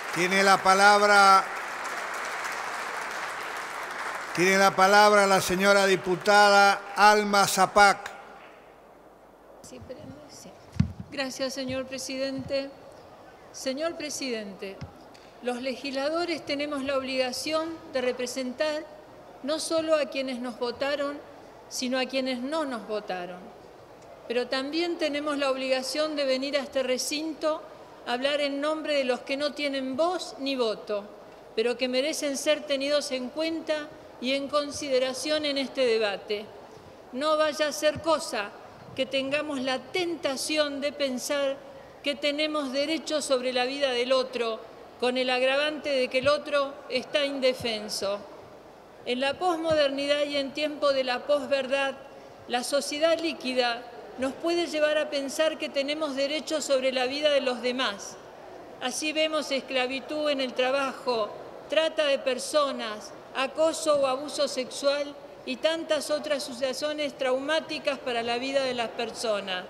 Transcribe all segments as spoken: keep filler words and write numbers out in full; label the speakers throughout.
Speaker 1: Tiene la palabra, tiene la palabra la señora diputada Alma Zapac.
Speaker 2: Sí, pero no sé. Gracias, señor presidente. Señor presidente, los legisladores tenemos la obligación de representar no solo a quienes nos votaron, sino a quienes no nos votaron. Pero también tenemos la obligación de venir a este recinto a hablar en nombre de los que no tienen voz ni voto, pero que merecen ser tenidos en cuenta y en consideración en este debate. No vaya a ser cosa que tengamos la tentación de pensar que tenemos derecho sobre la vida del otro, con el agravante de que el otro está indefenso. En la posmodernidad y en tiempo de la posverdad, la sociedad líquida nos puede llevar a pensar que tenemos derecho sobre la vida de los demás. Así vemos esclavitud en el trabajo, trata de personas, acoso o abuso sexual y tantas otras situaciones traumáticas para la vida de las personas.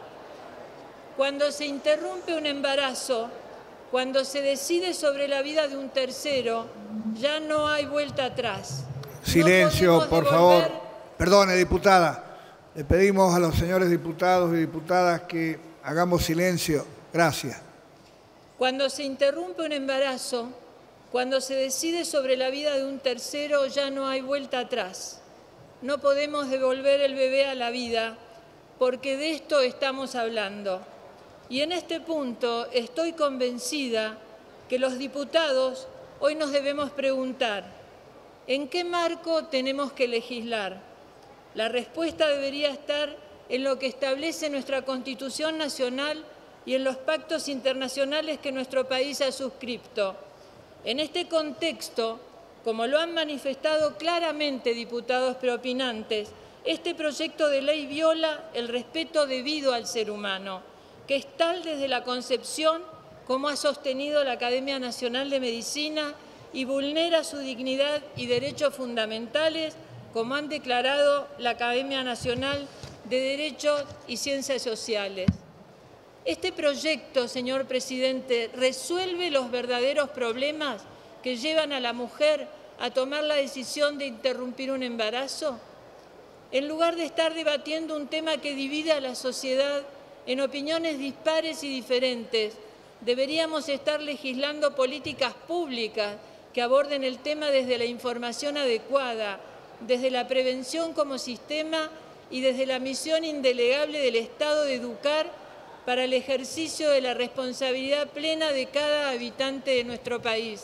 Speaker 2: Cuando se interrumpe un embarazo, cuando se decide sobre la vida de un tercero, ya no hay vuelta atrás.
Speaker 1: Silencio, por favor. Perdone, diputada. Le pedimos a los señores diputados y diputadas que hagamos silencio. Gracias.
Speaker 2: Cuando se interrumpe un embarazo, cuando se decide sobre la vida de un tercero, ya no hay vuelta atrás. No podemos devolver el bebé a la vida, porque de esto estamos hablando. Y en este punto estoy convencida que los diputados hoy nos debemos preguntar, ¿en qué marco tenemos que legislar? La respuesta debería estar en lo que establece nuestra Constitución Nacional y en los pactos internacionales que nuestro país ha suscrito. En este contexto, como lo han manifestado claramente diputados preopinantes, este proyecto de ley viola el respeto debido al ser humano, que es tal desde la concepción, como ha sostenido la Academia Nacional de Medicina, y vulnera su dignidad y derechos fundamentales, como han declarado la Academia Nacional de Derecho y Ciencias Sociales. Este proyecto, señor presidente, resuelve los verdaderos problemas que llevan a la mujer a tomar la decisión de interrumpir un embarazo. En lugar de estar debatiendo un tema que divide a la sociedad en opiniones dispares y diferentes, deberíamos estar legislando políticas públicas que aborden el tema desde la información adecuada, desde la prevención como sistema y desde la misión indelegable del Estado de educar para el ejercicio de la responsabilidad plena de cada habitante de nuestro país.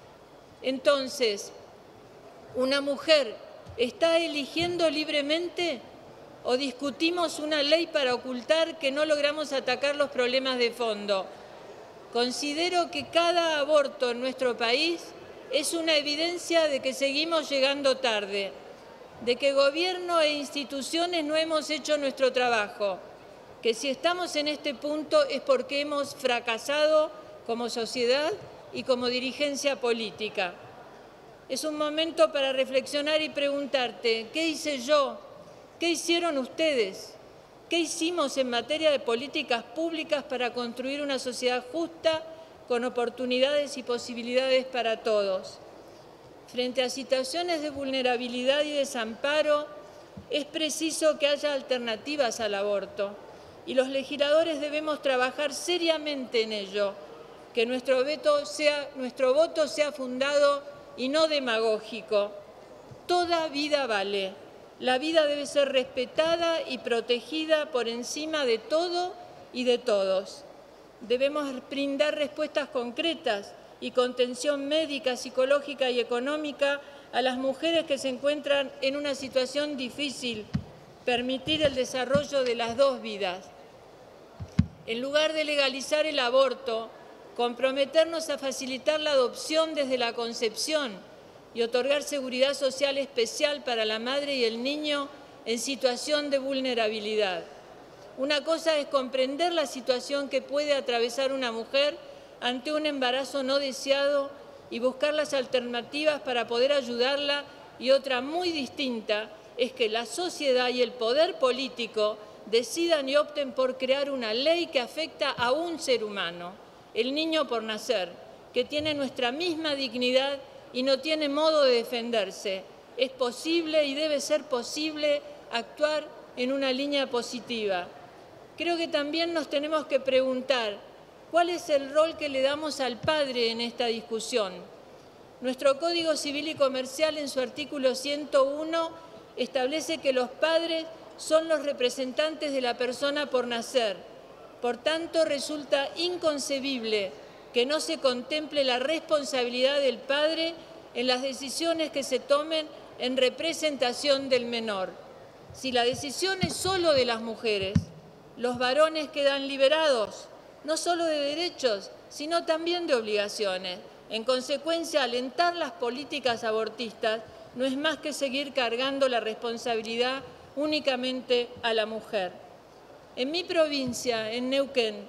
Speaker 2: Entonces, ¿una mujer está eligiendo libremente o discutimos una ley para ocultar que no logramos atacar los problemas de fondo? Considero que cada aborto en nuestro país es una evidencia de que seguimos llegando tarde, de que gobierno e instituciones no hemos hecho nuestro trabajo, que si estamos en este punto es porque hemos fracasado como sociedad y como dirigencia política. Es un momento para reflexionar y preguntarte, ¿qué hice yo? ¿Qué hicieron ustedes? ¿Qué hicimos en materia de políticas públicas para construir una sociedad justa, con oportunidades y posibilidades para todos? Frente a situaciones de vulnerabilidad y desamparo, es preciso que haya alternativas al aborto y los legisladores debemos trabajar seriamente en ello, que nuestro voto sea, nuestro voto sea fundado y no demagógico. Toda vida vale. La vida debe ser respetada y protegida por encima de todo y de todos. Debemos brindar respuestas concretas y contención médica, psicológica y económica a las mujeres que se encuentran en una situación difícil, permitir el desarrollo de las dos vidas. En lugar de legalizar el aborto, comprometernos a facilitar la adopción desde la concepción y otorgar seguridad social especial para la madre y el niño en situación de vulnerabilidad. Una cosa es comprender la situación que puede atravesar una mujer ante un embarazo no deseado y buscar las alternativas para poder ayudarla, y otra muy distinta es que la sociedad y el poder político decidan y opten por crear una ley que afecta a un ser humano, el niño por nacer, que tiene nuestra misma dignidad y no tiene modo de defenderse. Es posible y debe ser posible actuar en una línea positiva. Creo que también nos tenemos que preguntar cuál es el rol que le damos al padre en esta discusión. Nuestro Código Civil y Comercial, en su artículo ciento uno, establece que los padres son los representantes de la persona por nacer. Por tanto, resulta inconcebible que no se contemple la responsabilidad del padre en las decisiones que se tomen en representación del menor. Si la decisión es solo de las mujeres, los varones quedan liberados, no solo de derechos, sino también de obligaciones. En consecuencia, alentar las políticas abortistas no es más que seguir cargando la responsabilidad únicamente a la mujer. En mi provincia, en Neuquén,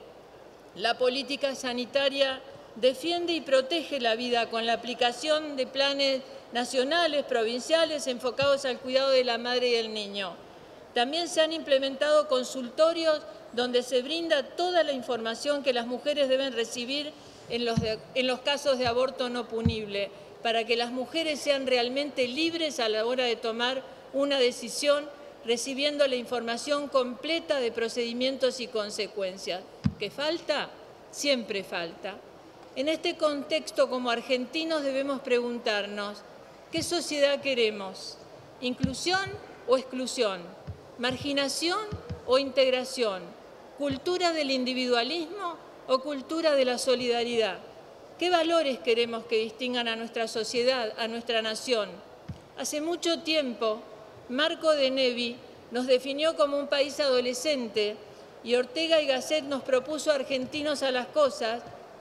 Speaker 2: la política sanitaria defiende y protege la vida con la aplicación de planes nacionales, provinciales, enfocados al cuidado de la madre y del niño. También se han implementado consultorios donde se brinda toda la información que las mujeres deben recibir en los, de, en los casos de aborto no punible, para que las mujeres sean realmente libres a la hora de tomar una decisión, recibiendo la información completa de procedimientos y consecuencias. ¿Qué falta? Siempre falta. En este contexto, como argentinos, debemos preguntarnos, ¿qué sociedad queremos? ¿Inclusión o exclusión? ¿Marginación o integración? ¿Cultura del individualismo o cultura de la solidaridad? ¿Qué valores queremos que distingan a nuestra sociedad, a nuestra nación? Hace mucho tiempo, Marco de Nevi nos definió como un país adolescente y Ortega y Gasset nos propuso argentinos a las cosas.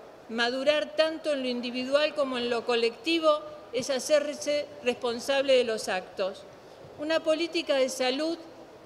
Speaker 2: Madurar tanto en lo individual como en lo colectivo es hacerse responsable de los actos. Una política de salud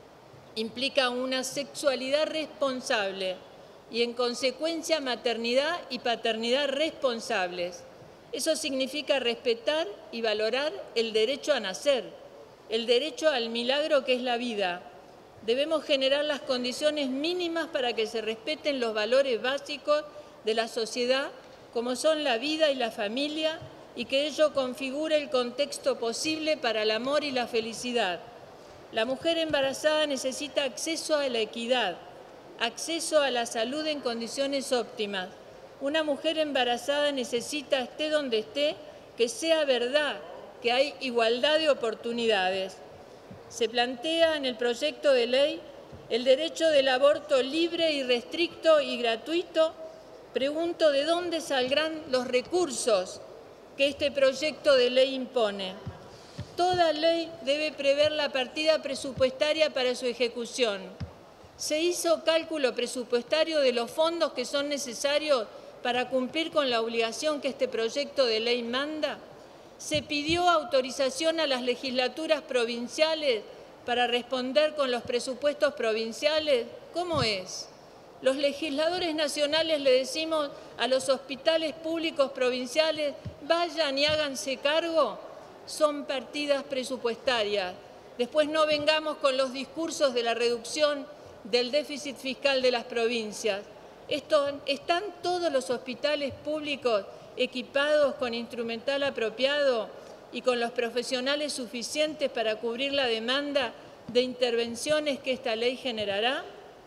Speaker 2: implica una sexualidad responsable y, en consecuencia, maternidad y paternidad responsables. Eso significa respetar y valorar el derecho a nacer, el derecho al milagro que es la vida. Debemos generar las condiciones mínimas para que se respeten los valores básicos de la sociedad, como son la vida y la familia, y que ello configure el contexto posible para el amor y la felicidad. La mujer embarazada necesita acceso a la equidad, acceso a la salud en condiciones óptimas. Una mujer embarazada necesita, esté donde esté, que sea verdad, que hay igualdad de oportunidades. Se plantea en el proyecto de ley el derecho del aborto libre, irrestricto y gratuito. Pregunto, ¿de dónde saldrán los recursos que este proyecto de ley impone? Toda ley debe prever la partida presupuestaria para su ejecución. ¿Se hizo cálculo presupuestario de los fondos que son necesarios para cumplir con la obligación que este proyecto de ley manda? ¿Se pidió autorización a las legislaturas provinciales para responder con los presupuestos provinciales? ¿Cómo es? Los legisladores nacionales le decimos a los hospitales públicos provinciales, vayan y háganse cargo. Son partidas presupuestarias. Después no vengamos con los discursos de la reducción del déficit fiscal de las provincias. Esto, ¿están todos los hospitales públicos equipados con instrumental apropiado y con los profesionales suficientes para cubrir la demanda de intervenciones que esta ley generará?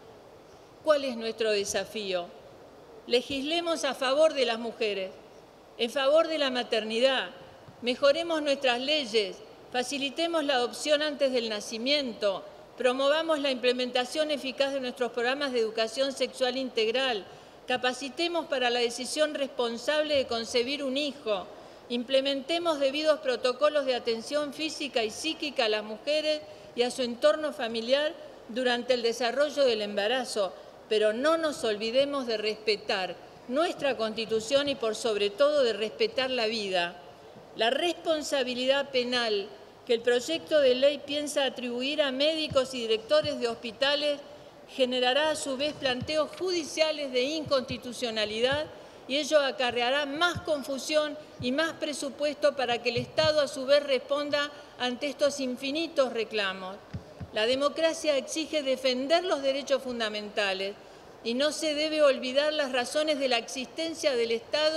Speaker 2: ¿Cuál es nuestro desafío? Legislemos a favor de las mujeres, en favor de la maternidad, mejoremos nuestras leyes, facilitemos la adopción antes del nacimiento, promovamos la implementación eficaz de nuestros programas de educación sexual integral, capacitemos para la decisión responsable de concebir un hijo, implementemos debidos protocolos de atención física y psíquica a las mujeres y a su entorno familiar durante el desarrollo del embarazo, pero no nos olvidemos de respetar nuestra Constitución y, por sobre todo, de respetar la vida. La responsabilidad penal que el proyecto de ley piensa atribuir a médicos y directores de hospitales generará a su vez planteos judiciales de inconstitucionalidad y ello acarreará más confusión y más presupuesto para que el Estado a su vez responda ante estos infinitos reclamos. La democracia exige defender los derechos fundamentales y no se debe olvidar las razones de la existencia del Estado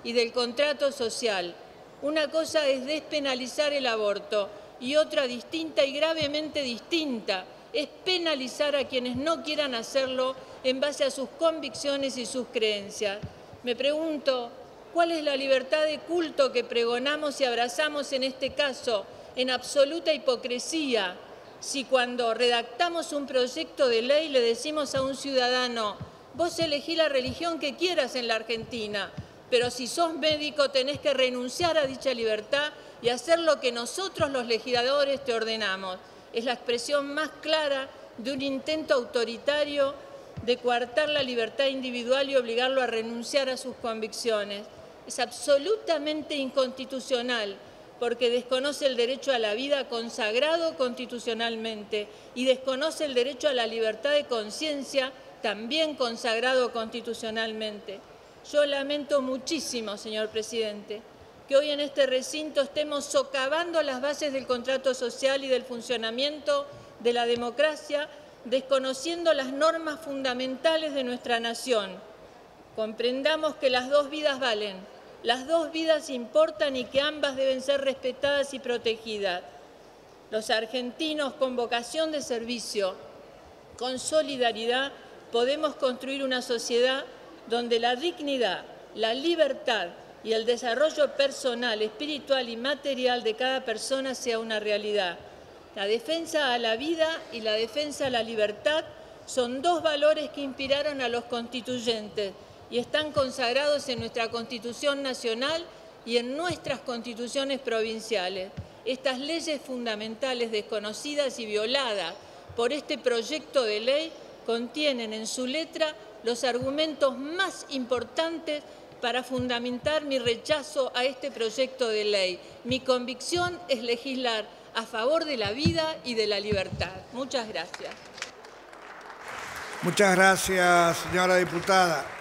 Speaker 2: y del contrato social. Una cosa es despenalizar el aborto y otra distinta y gravemente distinta es penalizar a quienes no quieran hacerlo en base a sus convicciones y sus creencias. Me pregunto, ¿cuál es la libertad de culto que pregonamos y abrazamos en este caso en absoluta hipocresía? Si cuando redactamos un proyecto de ley le decimos a un ciudadano, vos elegí la religión que quieras en la Argentina, pero si sos médico tenés que renunciar a dicha libertad y hacer lo que nosotros los legisladores te ordenamos. Es la expresión más clara de un intento autoritario de coartar la libertad individual y obligarlo a renunciar a sus convicciones. Es absolutamente inconstitucional porque desconoce el derecho a la vida consagrado constitucionalmente y desconoce el derecho a la libertad de conciencia también consagrado constitucionalmente. Yo lamento muchísimo, señor presidente, que hoy en este recinto estemos socavando las bases del contrato social y del funcionamiento de la democracia, desconociendo las normas fundamentales de nuestra nación. Comprendamos que las dos vidas valen, las dos vidas importan y que ambas deben ser respetadas y protegidas. Los argentinos con vocación de servicio, con solidaridad, podemos construir una sociedad donde la dignidad, la libertad y el desarrollo personal, espiritual y material de cada persona sea una realidad. La defensa a la vida y la defensa a la libertad son dos valores que inspiraron a los constituyentes y están consagrados en nuestra Constitución Nacional y en nuestras constituciones provinciales. Estas leyes fundamentales desconocidas y violadas por este proyecto de ley contienen en su letra los argumentos más importantes para fundamentar mi rechazo a este proyecto de ley. Mi convicción es legislar a favor de la vida y de la libertad. Muchas gracias.
Speaker 1: Muchas gracias, señora diputada.